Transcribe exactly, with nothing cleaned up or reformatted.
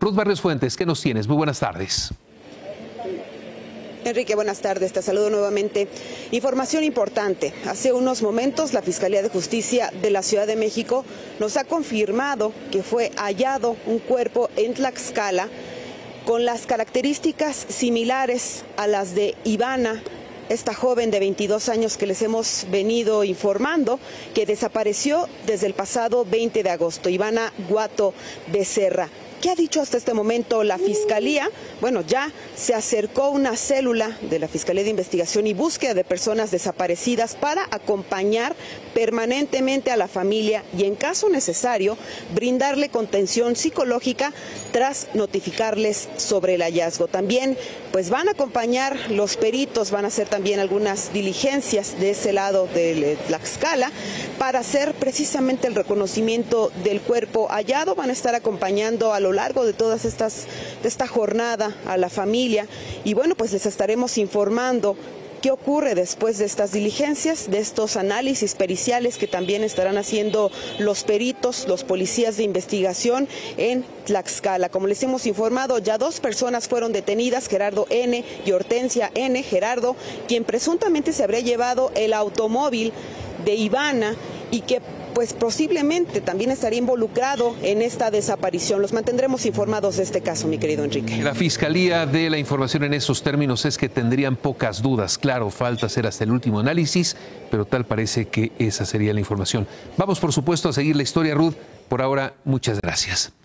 Ruth Barrios Fuentes, ¿qué nos tienes? Muy buenas tardes. Enrique, buenas tardes, te saludo nuevamente. Información importante. Hace unos momentos la Fiscalía de Justicia de la Ciudad de México nos ha confirmado que fue hallado un cuerpo en Tlaxcala con las características similares a las de Ivana, esta joven de veintidós años que les hemos venido informando, que desapareció desde el pasado veinte de agosto, Ivana Guato Becerra. ¿Qué ha dicho hasta este momento la Fiscalía? Bueno, ya se acercó una célula de la Fiscalía de Investigación y Búsqueda de Personas Desaparecidas para acompañar permanentemente a la familia y, en caso necesario, brindarle contención psicológica tras notificarles sobre el hallazgo. También, pues, van a acompañar los peritos, van a hacer también algunas diligencias de ese lado de Tlaxcala para hacer precisamente el reconocimiento del cuerpo hallado. Van a estar acompañando a lo largo de todas estas, de esta jornada a la familia y bueno, pues les estaremos informando qué ocurre después de estas diligencias, de estos análisis periciales que también estarán haciendo los peritos, los policías de investigación en Tlaxcala. Como les hemos informado, ya dos personas fueron detenidas, Gerardo N. y Hortensia N. Gerardo, quien presuntamente se habría llevado el automóvil de Ivana y que pues posiblemente también estaría involucrado en esta desaparición. Los mantendremos informados de este caso, mi querido Enrique. La Fiscalía de la información en esos términos es que tendrían pocas dudas. Claro, falta hacer hasta el último análisis, pero tal parece que esa sería la información. Vamos, por supuesto, a seguir la historia, Ruth. Por ahora, muchas gracias.